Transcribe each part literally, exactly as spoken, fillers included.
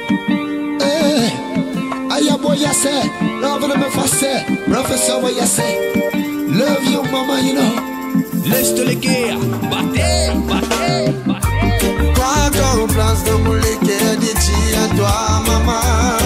Eh, aya boy ya say, love them if I say, professor what you say. Love you mama, you know. Laisse-te les guerres, battez, battez, battez. Toi ton place dans mon léguer, dit à toi maman.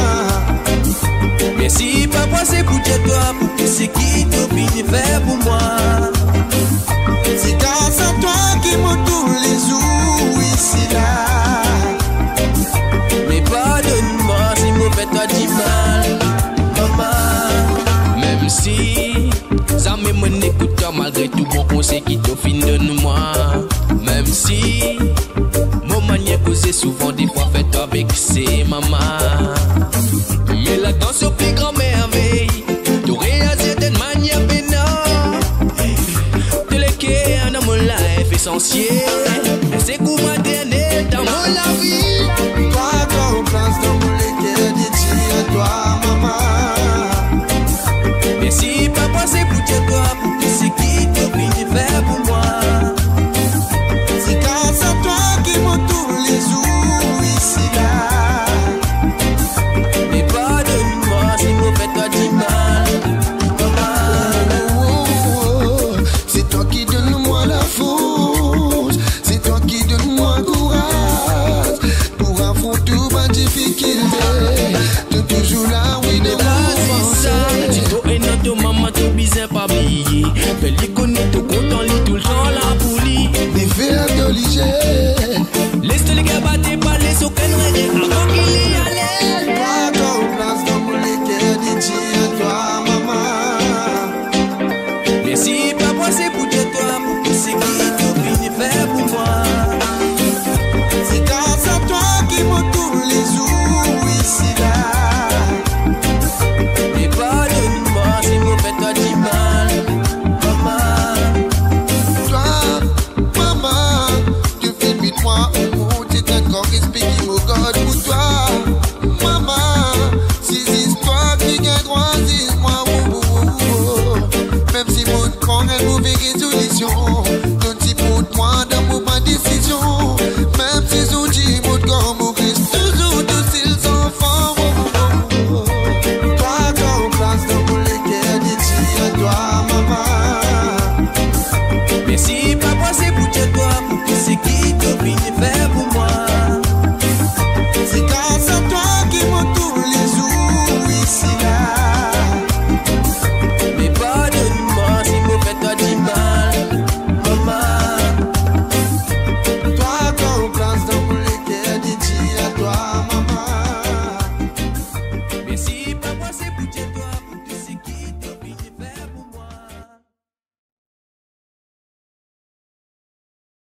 Merci papa c'est pour toi, pour que c'est qui t'opines faire pour moi. C'est grâce à toi qui me tous les jours ici là. Mais pardonne-moi si me fait toi du mal, maman. Même si ça me mène écoute malgré tout bon conseil qui t'offine de moi. Même si mon manière causée souvent des fois fait toi vexer maman. Mais la danse au plus grand merveille, tu réalises d'une manière bénin. Tu l'es qui est dans mon life essentiel. C'est comment